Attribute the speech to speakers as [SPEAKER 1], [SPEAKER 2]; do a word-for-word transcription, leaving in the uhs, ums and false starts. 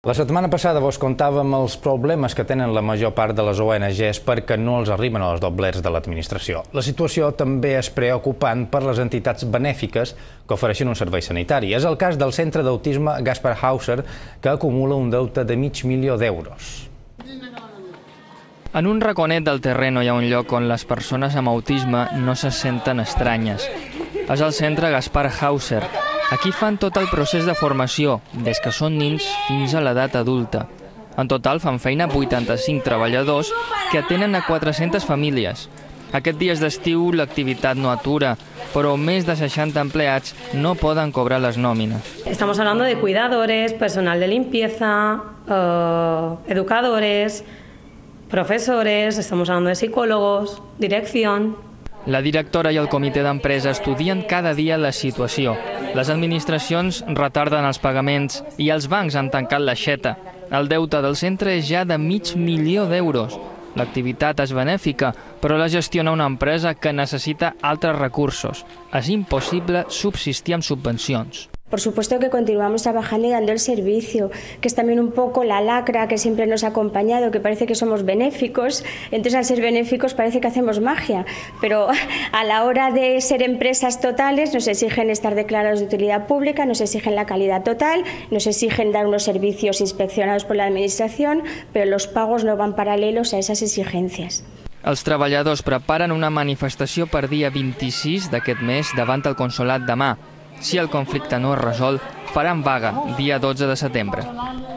[SPEAKER 1] La setmana passada vos contàvem els problemes que tenen la major part de les O N Ges perquè no els arriben als doblers de l'administració. La situació també és preocupant per les entitats benèfiques que ofereixen un servei sanitari. És el cas del Centre d'Autisme Gaspar Hauser, que acumula un deute de mig milió d'euros.
[SPEAKER 2] En un raconet del terreny hi ha un lloc on les persones amb autisme no se senten estranyes. És el Centre Gaspar Hauser. Aquí fan tot el procés de formació, des que són nins fins a l'edat adulta. En total fan feina vuitanta-cinc treballadors que atenen a quatre-centes famílies. Aquest dies d'estiu l'activitat no atura, però més de seixanta empleats no poden cobrar les nòmines.
[SPEAKER 3] Estamos hablando de cuidadores, personal de limpieza, eh, educadores, profesores, estamos hablando de psicólogos, dirección.
[SPEAKER 2] La directora i el comitè d'empresa estudien cada dia la situació. Les administracions retarden els pagaments i els bancs han tancat l'aixeta. El deute del centre és ja de mig milió d'euros. L'activitat és benèfica, però la gestiona una empresa que necessita altres recursos. És impossible subsistir amb subvencions.
[SPEAKER 4] Por supuesto que continuamos trabajando y dando el servicio, que es también un poco la lacra que siempre nos ha acompañado, que parece que somos benéficos, entonces al ser benéficos parece que hacemos magia, pero a la hora de ser empresas totales nos exigen estar declarados de utilidad pública, nos exigen la calidad total, nos exigen dar unos servicios inspeccionados por la administración, pero los pagos no van paralelos a esas exigencias.
[SPEAKER 2] Els treballadors preparen una manifestació per dia vint-i-sis d'aquest mes davant el consolat demà. Si el conflicte no es resol, faran vaga dia dotze de setembre.